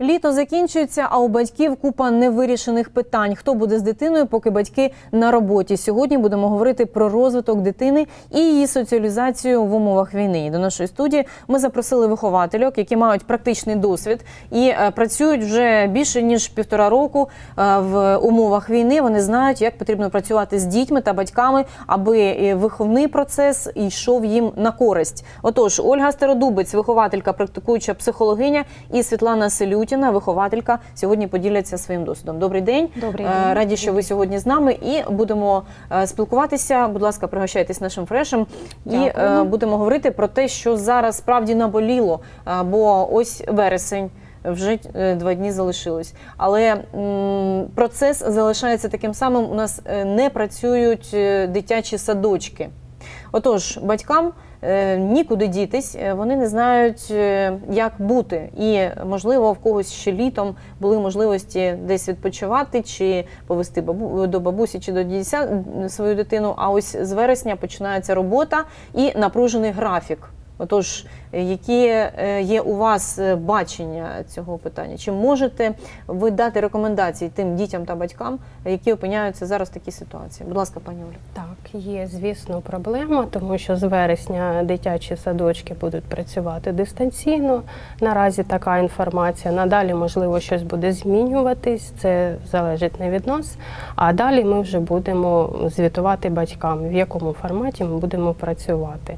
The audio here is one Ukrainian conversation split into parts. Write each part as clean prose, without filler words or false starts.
Літо закінчується, а у батьків купа невирішених питань. Хто буде з дитиною, поки батьки на роботі? Сьогодні будемо говорити про розвиток дитини і її соціалізацію в умовах війни. До нашої студії ми запросили виховательок, які мають практичний досвід і працюють вже більше ніж 1,5 року в умовах війни. Вони знають, як потрібно працювати з дітьми та батьками, аби виховний процес йшов їм на користь. Отож, Ольга Стародубець, вихователька, практикуюча психологиня, і Світлана Селютіна, вихователька, сьогодні поділяться своїм досвідом. Добрий день. Добрий день. Раді, що ви сьогодні з нами і будемо спілкуватися. Будь ласка, пригощайтесь нашим фрешем. Дякую. І будемо говорити про те, що зараз справді наболіло, бо ось вересень. Вже 2 дні залишилось. Але процес залишається таким самим. У нас не працюють дитячі садочки. Отож, батькам нікуди дітись, вони не знають, як бути. І, можливо, в когось ще літом були можливості десь відпочивати, чи повезти до бабусі, чи до дідуся свою дитину. А ось з вересня починається робота і напружений графік. Отож, які є у вас бачення цього питання? Чи можете ви дати рекомендації тим дітям та батькам, які опиняються зараз в такій ситуації? Будь ласка, пані Олі. Так, є, звісно, проблема, тому що з вересня дитячі садочки будуть працювати дистанційно. Наразі така інформація. Надалі, можливо, щось буде змінюватись, це залежить не від нас. А далі ми вже будемо звітувати батькам, в якому форматі ми будемо працювати.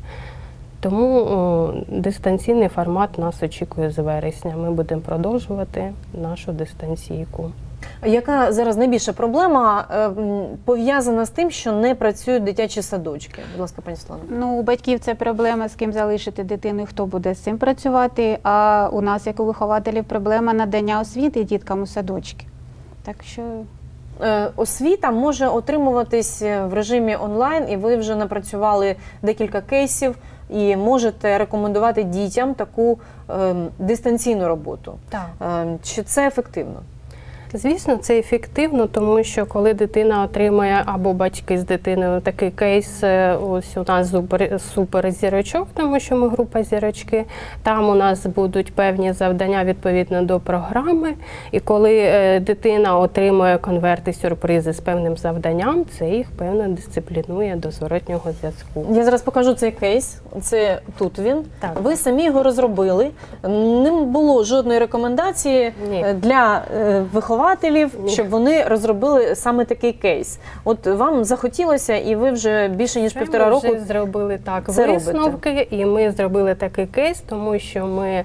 Тому дистанційний формат нас очікує з вересня. Ми будемо продовжувати нашу дистанційку. Яка зараз найбільша проблема пов'язана з тим, що не працюють дитячі садочки? Будь ласка, пані Світлана. Ну, у батьків це проблема, з ким залишити дитину і хто буде з цим працювати. А у нас, як у вихователів, проблема надання освіти діткам у садочки. Так що... Освіта може отримуватись в режимі онлайн, і ви вже напрацювали декілька кейсів, і можете рекомендувати дітям таку дистанційну роботу. Так. Чи це ефективно? Звісно, це ефективно, тому що коли дитина отримує, або батьки з дитиною, такий кейс, ось у нас супер зірочок, тому що ми група зірочки, там у нас будуть певні завдання відповідно до програми, і коли дитина отримує конверти, сюрпризи з певним завданням, це їх певно дисциплінує до зворотнього зв'язку. Я зараз покажу цей кейс, це тут він. Так. Ви самі його розробили, не було жодної рекомендації для вихователів, щоб вони розробили саме такий кейс. От вам захотілося, і ви вже більше ніж 1,5 року вже зробили так висновки, і ми зробили такий кейс, тому що ми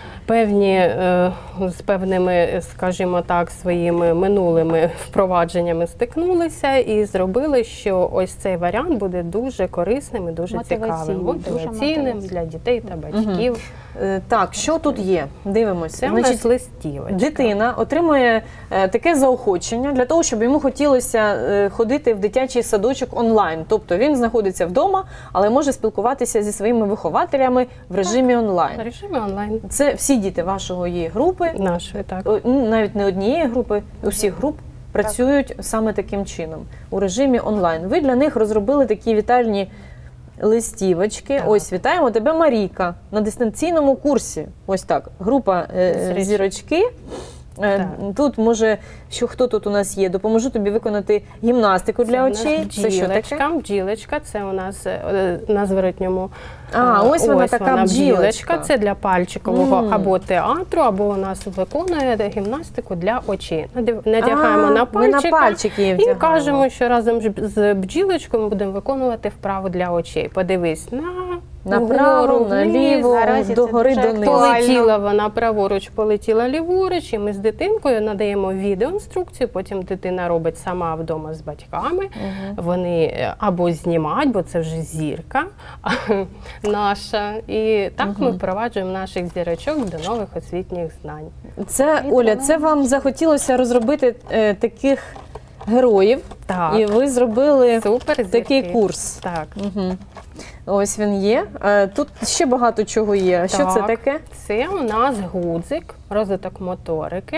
з певними, скажімо так, своїми минулими впровадженнями стикнулися і зробили, що ось цей варіант буде дуже корисним і дуже цікавим, мотиваційним для дітей та батьків. Так, що тут є? Дивимося. Це у нас листівочка. Дитина отримує таке заохочення для того, щоб йому хотілося ходити в дитячий садочок онлайн. Тобто він знаходиться вдома, але може спілкуватися зі своїми вихователями в режимі онлайн. В режимі онлайн. Це всі діти вашої групи? Нашої, так. Навіть не однієї групи, усіх груп працюють саме таким чином, у режимі онлайн. Ви для них розробили такі вітальні листівочки. Так. Ось, вітаємо тебе, Марійка, на дистанційному курсі. Ось так, група зірочки. Так. Тут може, хто тут у нас є? Допоможу тобі виконати гімнастику для очей. Це що таке? Бджілочка, це у нас на зворотньому. Ось вона така бджілочка. Це для пальчикового або театру, або у нас виконує гімнастику для очей. Надягаємо на пальчики і кажемо, що разом з бджілочкою ми будемо виконувати вправу для очей. Подивись направо, наліво, догори, донизу. Полетіла вона праворуч, полетіла ліворуч, і ми з дитинкою надаємо відеоінструкцію, потім дитина робить сама вдома з батьками. Вони або знімають, бо це вже зірка наша. І так ми впроваджуємо наших зірочок до нових освітніх знань. Оля, це вам захотілося розробити таких героїв, і ви зробили такий курс. Так. Ось він є. Тут ще багато чого є. Що це Так. таке? Це у нас гудзик, розвиток моторики.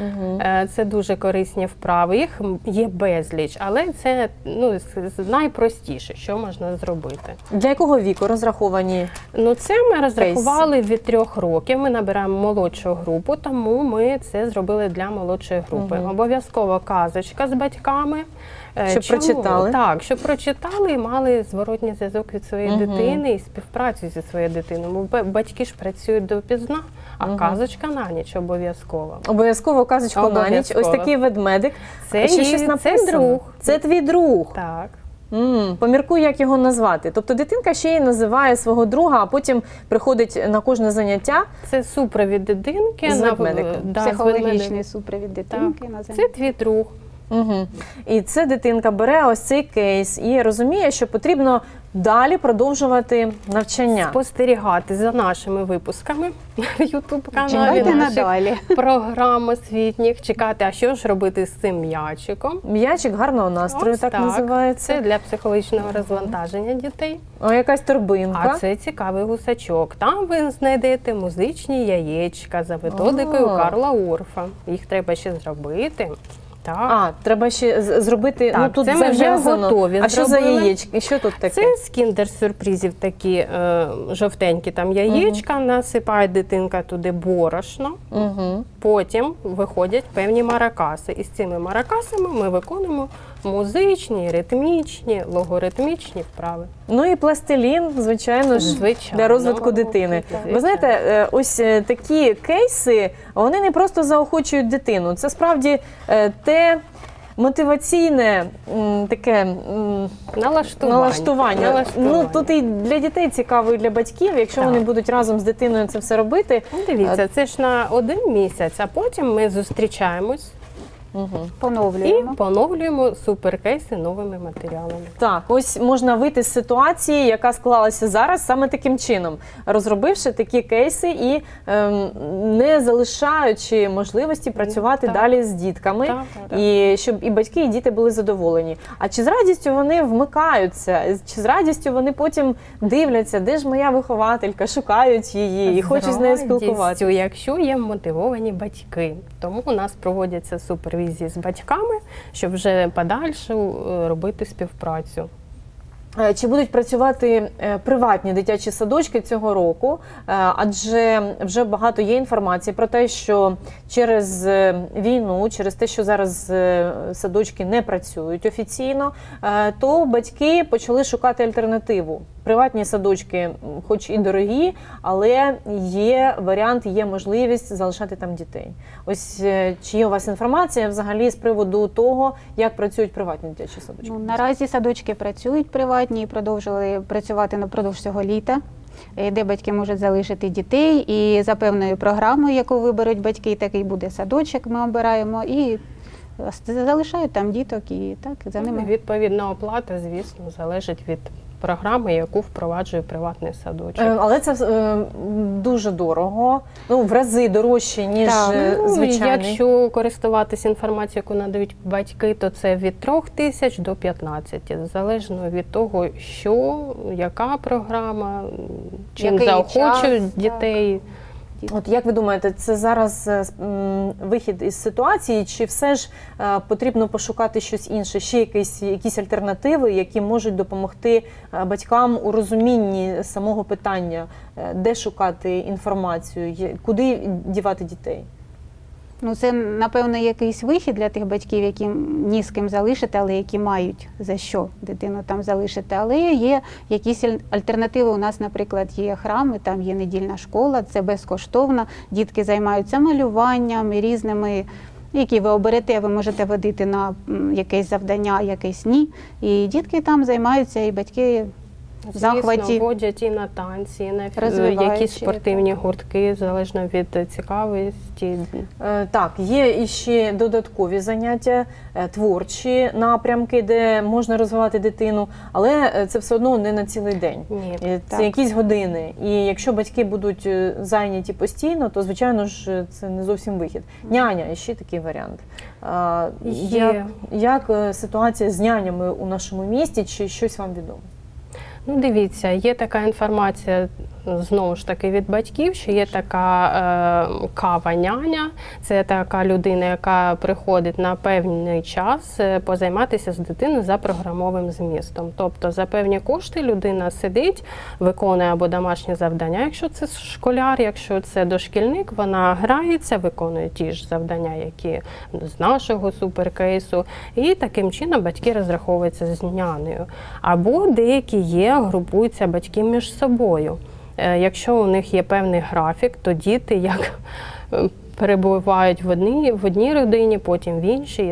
Це дуже корисні вправи. Їх є безліч, але це найпростіше, що можна зробити. Для якого віку розраховані? Це ми розрахували від 3 років. Ми набираємо молодшу групу, тому ми це зробили для молодшої групи. Обов'язково казочка з батьками. Щоб прочитали? Так, щоб прочитали і мали зворотній зв'язок від своєї дитини і співпрацю зі своєю дитиною. Бо батьки ж працюють допізна, а казочка на ніч обов'язково. Обов'язково казочку на ніч. Обов'язково. Ось такий ведмедик. Це Ще її- щось це написано. друг. Це твій друг. Так. Поміркуй, як його назвати. Тобто дитинка ще й називає свого друга, а потім приходить на кожне заняття. Це супровід дитинки. З ведмедиком. з Психологічний ведмедиком. супровід дитинки на Це заняття. твій друг. І це дитинка бере ось цей кейс і розуміє, що потрібно далі продовжувати навчання. Спостерігати за нашими випусками в YouTube-каналі. Чекайте наших надалі. програм освітніх, чекати, а що ж робити з цим м'ячиком. М'ячик гарного настрою, Ось так називається. Це для психологічного розвантаження дітей. О, якась торбинка. А це цікавий гусачок. Там ви знайдете музичні яєчка за методикою О. Карла Урфа. Їх треба ще зробити. Так. А, треба ще зробити, Так, тут це ми вже зав'язано. готові А що за зробили. яєчки? Що тут таке? Це з кіндер-сюрпризів такі жовтенькі там яєчка, насипає дитинка туди борошно, потім виходять певні маракаси. І з цими маракасами ми виконуємо музичні, ритмічні, логоритмічні вправи. Ну і пластилін, звичайно ж, Звичайно. для розвитку дитини. Звичайно. Ви знаєте, ось такі кейси, вони не просто заохочують дитину. Це справді те мотиваційне таке налаштування. Ну, тут і для дітей цікаво, і для батьків, якщо Так. вони будуть разом з дитиною це все робити. Ну, дивіться, це ж на 1 місяць, а потім ми зустрічаємось Поновлюємо. і поновлюємо суперкейси новими матеріалами. Так, ось можна вийти з ситуації, яка склалася зараз саме таким чином, розробивши такі кейси і не залишаючи можливості працювати Так. далі з дітками, Так. і щоб і батьки, і діти були задоволені. А чи з радістю вони вмикаються, чи з радістю вони потім дивляться, де ж моя вихователька, шукають її і хочуть з нею спілкуватися? Якщо є мотивовані батьки. Тому у нас проводяться супервізії з батьками, щоб вже подальше робити співпрацю. Чи будуть працювати приватні дитячі садочки цього року? Адже вже багато є інформації про те, що через війну, через те, що зараз садочки не працюють офіційно, то батьки почали шукати альтернативу. Приватні садочки, хоч і дорогі, але є варіант, є можливість залишати там дітей. Ось чи є у вас інформація взагалі з приводу того, як працюють приватні дитячі садочки? Ну, наразі садочки працюють приватні і продовжили працювати напродовж цього літа, де батьки можуть залишити дітей. І за певною програмою, яку виберуть батьки, такий буде садочок, ми обираємо, і залишають там діток, і так за ними. Відповідна оплата, звісно, залежить від програми, яку впроваджує приватний садочок. Але це дуже дорого, ну, в рази дорожче, ніж звичайний. Якщо користуватися інформацією, яку надають батьки, то це від 3 тисяч до 15, залежно від того, що, яка програма, чим Який заохочують час, дітей. От як ви думаєте, це зараз вихід із ситуації, чи все ж потрібно пошукати щось інше, ще якісь альтернативи, які можуть допомогти батькам у розумінні самого питання, де шукати інформацію, куди дівати дітей? Ну, це, напевно, якийсь вихід для тих батьків, які ні з ким залишити, але які мають за що дитину там залишити. Але є якісь альтернативи. У нас, наприклад, є храми, там є недільна школа, це безкоштовно. Дітки займаються малюванням і різними, які ви оберете, ви можете водити на якесь завдання, якесь ні. І дітки там займаються, і батьки в захваті. Звісно, водять і на танці, і на Розвиваючи, якісь спортивні гуртки, залежно від цікавості. Так, є іще додаткові заняття, творчі напрямки, де можна розвивати дитину, але це все одно не на цілий день. Ні, Це так. якісь години. І якщо батьки будуть зайняті постійно, то, звичайно ж, це не зовсім вихід. Няня – ще такий варіант. Є. Як ситуація з нянями у нашому місті, чи щось вам відомо? Ну, дивіться, є така інформація, знову ж таки, від батьків, що є така кава-няня. Це така людина, яка приходить на певний час позайматися з дитиною за програмовим змістом. Тобто за певні кошти людина сидить, виконує або домашні завдання, якщо це школяр, якщо це дошкільник, вона грається, виконує ті ж завдання, які з нашого суперкейсу. І таким чином батьки розраховуються з нянею. Або деякі групуються батьки між собою. Якщо у них є певний графік, то діти як перебувають в одній родині, потім в іншій, і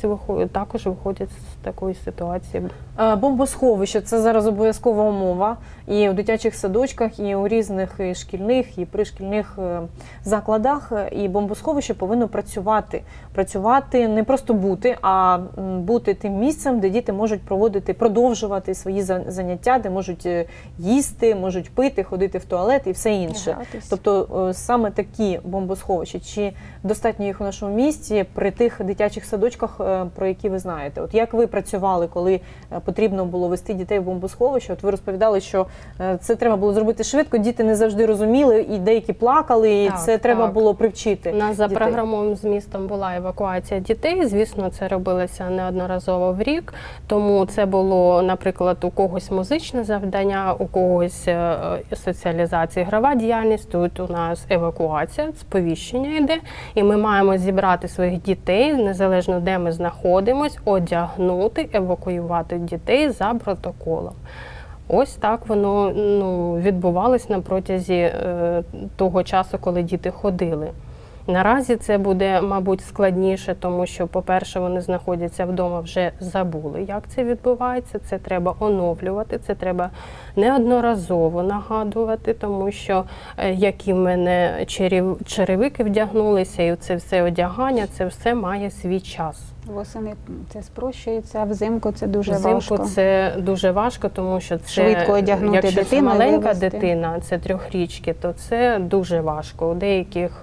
також виходять з такої ситуації. Бомбосховище – це зараз обов'язкова умова і у дитячих садочках, і у різних і шкільних, і пришкільних закладах. І бомбосховище повинно працювати. Працювати, не просто бути, а бути тим місцем, де діти можуть продовжувати свої заняття, де можуть їсти, можуть пити, ходити в туалет і все інше. Тобто саме такі бомбосховища. Чи достатньо їх у нашому місті при тих дитячих садочках, про які ви знаєте? От як ви працювали, коли потрібно було вести дітей в бомбосховище? От ви розповідали, що це треба було зробити швидко, діти не завжди розуміли, і деякі плакали, і це треба було привчити. У нас за програмовим змістом була евакуація дітей, звісно, це робилося неодноразово в рік, тому це було, наприклад, у когось музичне завдання, у когось соціалізація, ігрова діяльність, тут у нас евакуація, сповіщення йде, і ми маємо зібрати своїх дітей, незалежно де ми знаходимось, одягнути, евакуювати дітей за протоколом. Ось так воно відбувалось на протязі того часу, коли діти ходили. Наразі це буде, мабуть, складніше, тому що, по-перше, вони знаходяться вдома, вже забули, як це відбувається. Це треба оновлювати, це треба неодноразово нагадувати, тому що, які в мене черевики вдягнулися, і це все одягання, це все має свій час. Восени це спрощується, а взимку це дуже важко. Взимку це дуже важко, тому що це, швидко одягнути якщо дитину, це маленька вивезти. дитина, це 3-річки, то це дуже важко. У деяких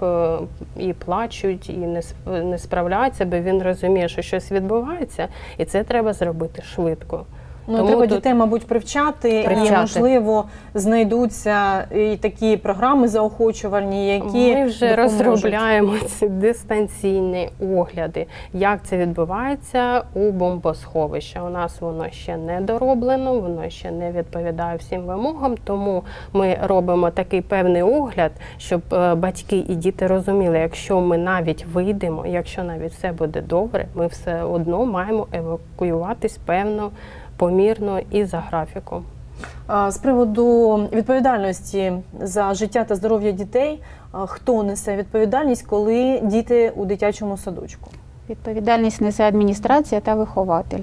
і плачуть, і не справляються, бо він розуміє, що щось відбувається, і це треба зробити швидко. Тому треба дітей, мабуть, привчати, і, можливо, знайдуться і такі програми заохочувальні, які ми вже допоможуть. розробляємо ці дистанційні огляди, як це відбувається у бомбосховищі. У нас воно ще не дороблено, воно ще не відповідає всім вимогам, тому ми робимо такий певний огляд, щоб батьки і діти розуміли, якщо ми навіть вийдемо, якщо навіть все буде добре, ми все одно маємо евакуюватись певно, помірно і за графіком. З приводу відповідальності за життя та здоров'я дітей, хто несе відповідальність, коли діти у дитячому садочку? Відповідальність несе адміністрація та вихователь.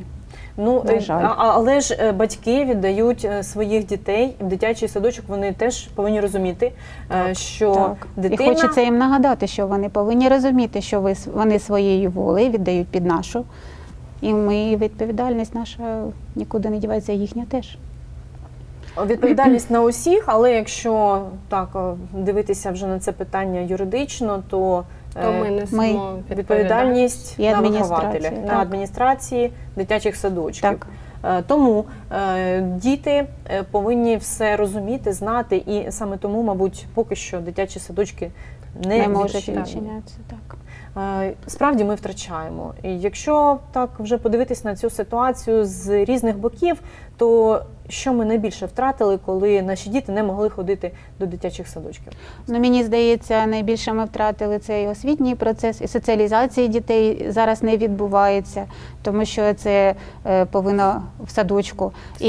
Але ж батьки віддають своїх дітей в дитячий садочок, вони теж повинні розуміти, що дитина… І хочеться їм нагадати, що вони повинні розуміти, що вони своєю волею віддають під нашу. І відповідальність наша нікуди не дівається, їхня теж. Відповідальність на усіх, але якщо так дивитися вже на це питання юридично, то ми несемо відповідальність на вихователя, на так. адміністрації дитячих садочків. Так. Тому діти повинні все розуміти, знати, і саме тому, мабуть, поки що дитячі садочки не можуть відчинятися. Так. Справді ми втрачаємо. І якщо так вже подивитись на цю ситуацію з різних боків, то що ми найбільше втратили, коли наші діти не могли ходити до дитячих садочків? Мені здається, найбільше ми втратили цей освітній процес, і соціалізації дітей зараз не відбувається, тому що це повинно в садочку.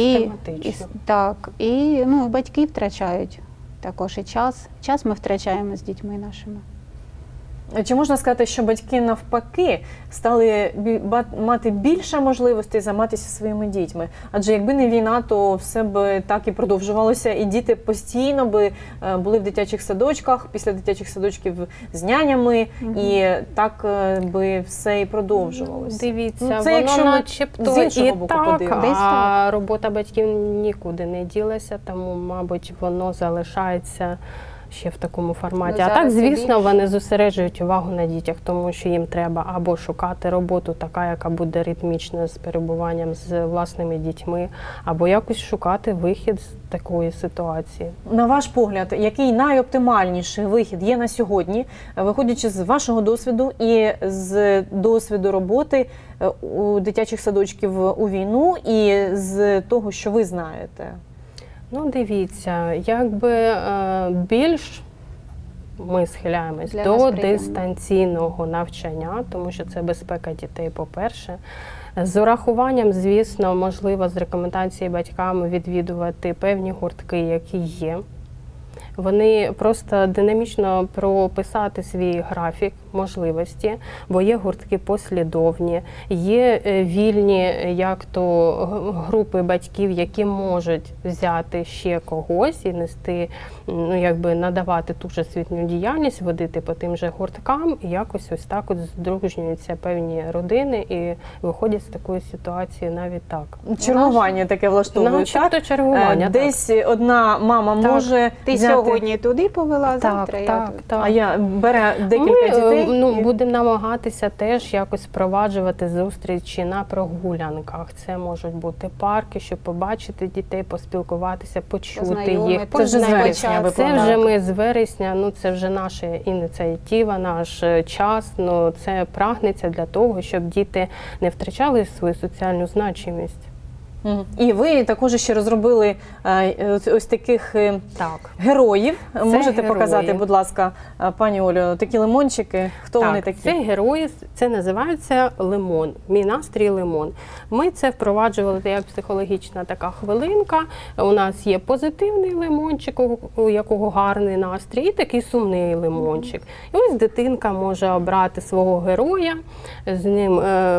І батьки втрачають також і час. Час ми втрачаємо з дітьми нашими. Чи можна сказати, що батьки навпаки стали мати більше можливостей займатися своїми дітьми? Адже якби не війна, то все б так і продовжувалося, і діти постійно би були в дитячих садочках, після дитячих садочків з нянями, і так би все і продовжувалося. Дивіться, воно начебто і так, а робота батьків нікуди не ділася, тому, мабуть, воно залишається ще в такому форматі. Ну, А так, зараз звісно, більше. вони зосереджують увагу на дітях, тому що їм треба або шукати роботу, така, яка буде ритмічна з перебуванням з власними дітьми, або якось шукати вихід з такої ситуації. На ваш погляд, який найоптимальніший вихід є на сьогодні, виходячи з вашого досвіду і з досвіду роботи у дитячих садочків у війну і з того, що ви знаєте? Ну, дивіться, якби більш ми схиляємось Для до нас приємно. дистанційного навчання, тому що це безпека дітей, по-перше. З урахуванням, звісно, можливо, з рекомендації батькам відвідувати певні гуртки, які є. Вони просто динамічно прописати свій графік можливості, бо є гуртки послідовні, є вільні як то групи батьків, які можуть взяти ще когось і нести, ну якби надавати ту ж освітню діяльність, водити по тим же гурткам, і якось ось так от здружнюються певні родини і виходять з такої ситуації навіть так. Чергування таке влаштовують, Начебто чергування. Десь одна мама Так. може Ти взяти... сьогодні туди повела, завтра я тут. А я бере декілька дітей. і- Будемо намагатися теж якось впроваджувати зустрічі на прогулянках. Це можуть бути парки, щоб побачити дітей, поспілкуватися, почути їх. Познайомитися. Це вже з вересня ви Це плануєте? вже ми з вересня, ну це вже наша ініціатива, наш час. Ну це прагнеться для того, щоб діти не втрачали свою соціальну значимість. Мгм. І ви також ще розробили ось таких Так. героїв. Можете герої. показати, будь ласка, пані Олю, такі лимончики. Хто вони такі? Це герої, це називається лимон. Мій настрій лимон. Ми це впроваджували як психологічна така хвилинка. У нас є позитивний лимончик, у якого гарний настрій, і такий сумний лимончик. І ось дитинка може обрати свого героя, з ним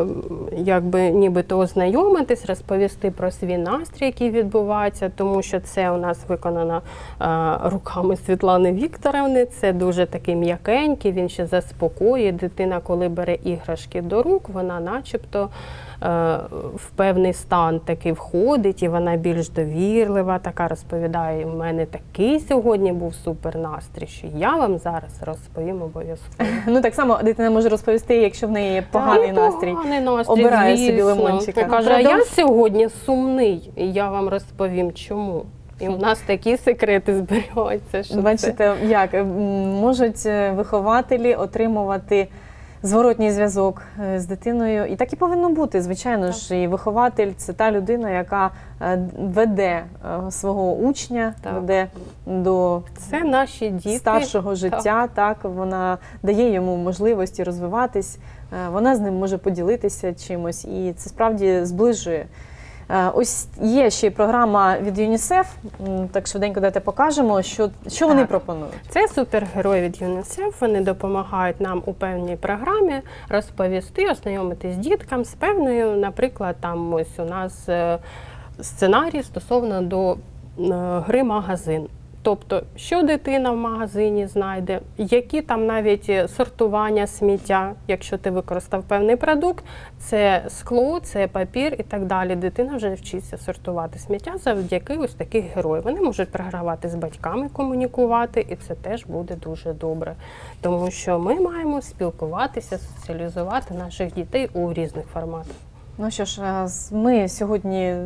якби нібито ознайомитись, розповісти про свій настрій, який відбувається, тому що це у нас виконано руками Світлани Вікторівни. Це дуже такий м'якенький, він ще заспокоює. Дитина, коли бере іграшки до рук, вона начебто в певний стан такий входить, і вона більш довірлива, така розповідає, у мене такий сьогодні був супер настрій, що я вам зараз розповім обов'язково. Ну так само дитина може розповісти, якщо в неї є поганий настрій. Поганий настрій, Обирає собі звісно. лимончика. Каже, а я сьогодні сумний, і я вам розповім, чому. І у нас такі секрети зберігаються. Що Бачите, як можуть вихователі отримувати зворотній зв'язок з дитиною. І так і повинно бути, звичайно ж. І вихователь – це та людина, яка веде свого учня, веде до це наші діти. Старшого життя. Так, вона дає йому можливості розвиватись, вона з ним може поділитися чимось. І це справді зближує. Ось є ще й програма від ЮНІСЕФ, так швиденько давайте покажемо, що вони пропонують. Це супергерої від ЮНІСЕФ, вони допомагають нам у певній програмі розповісти, ознайомитись з діткам з певною, наприклад, там ось у нас сценарій стосовно до гри «Магазин». Тобто, що дитина в магазині знайде, які там навіть сортування сміття, якщо ти використав певний продукт, це скло, це папір і так далі. Дитина вже вчиться сортувати сміття завдяки ось таких героїв. Вони можуть програвати з батьками, комунікувати, і це теж буде дуже добре. Тому що ми маємо спілкуватися, соціалізувати наших дітей у різних форматах. Ну що ж, ми сьогодні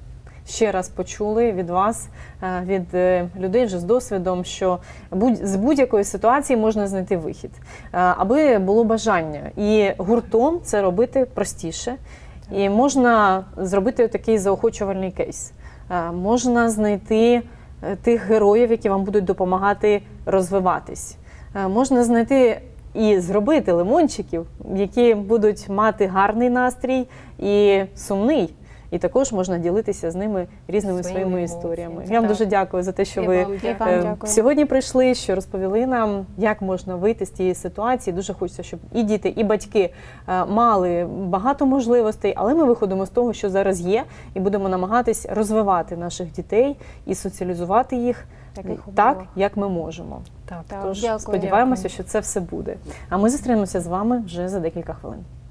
ще раз почули від вас, від людей вже з досвідом, що з будь-якої ситуації можна знайти вихід, аби було бажання. І гуртом це робити простіше. І можна зробити такий заохочувальний кейс. Можна знайти тих героїв, які вам будуть допомагати розвиватись. Можна знайти і зробити лимончиків, які будуть мати гарний настрій і сумний. І також можна ділитися з ними різними своїми історіями. Я вам дуже дякую за те, що ви сьогодні прийшли, що розповіли нам, як можна вийти з тієї ситуації. Дуже хочеться, щоб і діти, і батьки мали багато можливостей, але ми виходимо з того, що зараз є, і будемо намагатись розвивати наших дітей і соціалізувати їх так, як ми можемо. Тож сподіваємося, що це все буде. А ми зустрінемося з вами вже за декілька хвилин.